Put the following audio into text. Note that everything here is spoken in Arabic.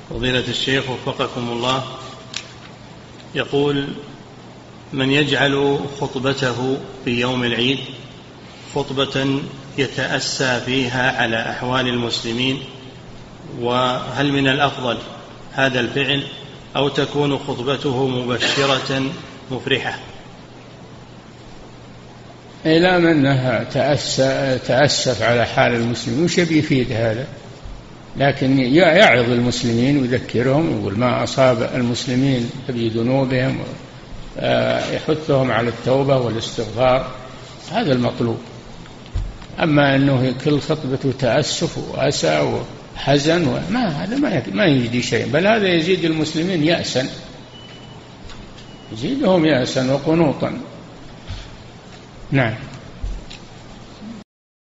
فضيلة الشيخ وفقكم الله، يقول: من يجعل خطبته في يوم العيد خطبة يتأسى فيها على أحوال المسلمين، وهل من الأفضل هذا الفعل أو تكون خطبته مبشرة مفرحة؟ إلى منها تأسف على حال المسلمين وش بيفيد هذا؟ لكن يعظ المسلمين ويذكرهم ويقول ما أصاب المسلمين بذنوبهم، يحثهم على التوبة والاستغفار، هذا المطلوب. أما أنه كل خطبة تأسف وأسى وحزن هذا ما يجدي شيء، بل هذا يزيد المسلمين يأسا، يزيدهم يأسا وقنوطا. نعم.